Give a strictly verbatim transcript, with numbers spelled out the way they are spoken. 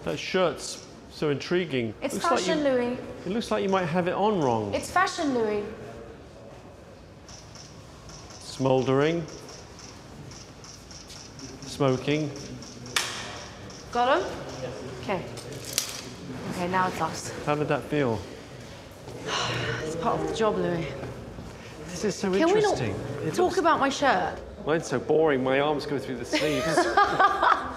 That shirt's so intriguing. It's looks fashion, like you, Louis. It looks like you might have it on wrong. It's fashion, Louis. Smouldering. Smoking. Got him? Okay. Okay, now it's us. How did that feel? It's part of the job, Louis. This is so Can interesting. we not It talk looks... about my shirt? Mine's so boring, my arms go through the sleeves.